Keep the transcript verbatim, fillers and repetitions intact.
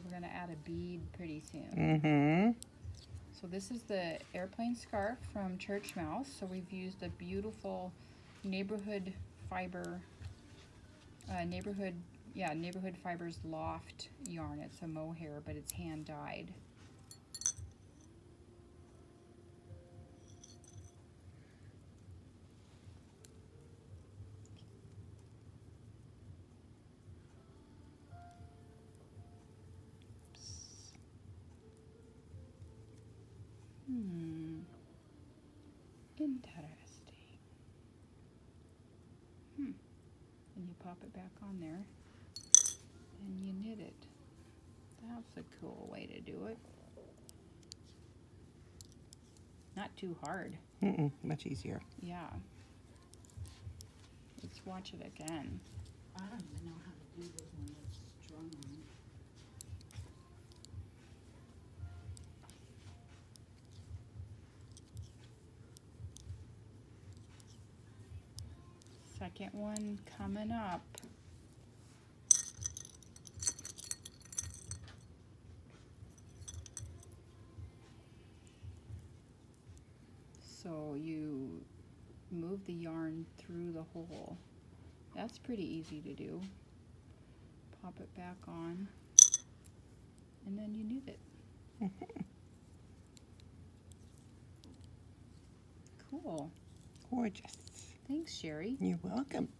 we're going to add a bead pretty soon. Mm-hmm. So this is the airplane scarf from Church Mouse. So we've used a beautiful neighborhood fiber, uh, neighborhood, yeah, neighborhood fibers loft yarn. It's a mohair, but it's hand dyed. Hmm. Interesting. Hmm. And you pop it back on there and you knit it. That's a cool way to do it. Not too hard. Mm-mm, much easier. Yeah. Let's watch it again. I don't even know how to do this when it's strung on. Second one coming up. So you move the yarn through the hole. That's pretty easy to do. Pop it back on, and then you knit it. Mm-hmm. Cool. Gorgeous. Thanks, Sherry. You're welcome.